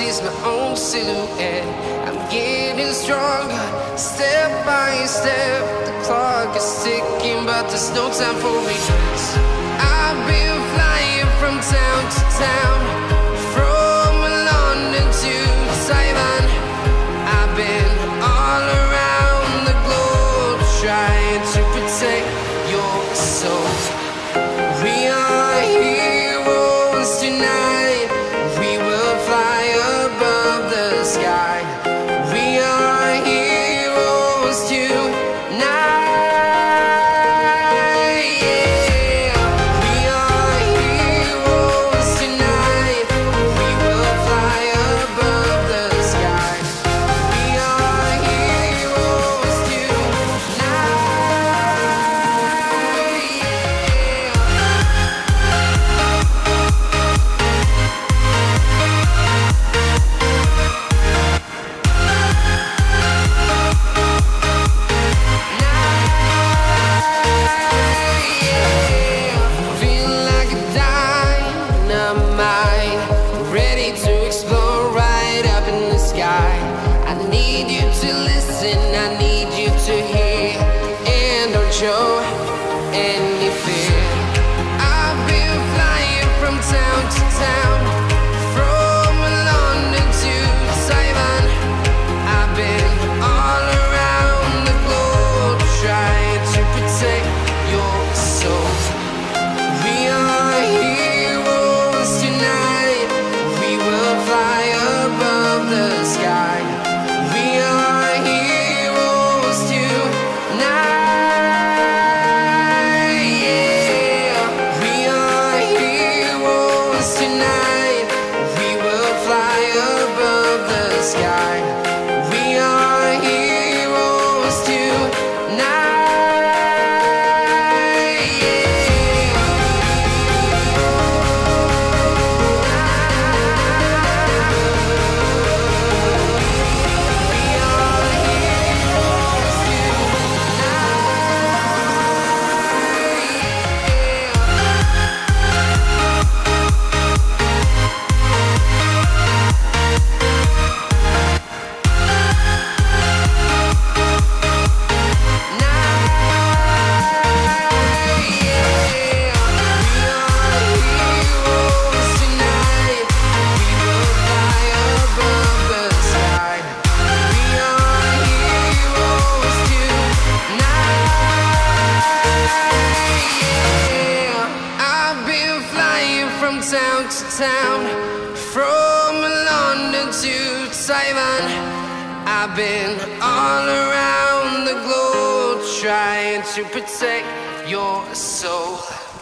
sees my own silhouette. I'm getting stronger, step by step. The clock is ticking, but there's no time for me. I've been flying from town to town, from London to Taiwan. I've been all around the globe, trying to protect your soul. We are heroes tonight. We will fly above the sky. We are heroes tonight. Yeah. We are heroes tonight. We will fly above the sky. We are heroes tonight. Feeling like a dynamite, ready to explode right up in the sky. I need you to listen, I need you to hear, and don't show any fear. I've been flying from town to town, from London to Taiwan. I've been all around the globe, trying to protect your soul. We are heroes tonight. We will fly above the sky. We are heroes tonight. Yeah. We are heroes tonight. We will fly above the sky. We are heroes tonight. Town to town, from London to Taiwan. I've been all around the globe, trying to protect your soul.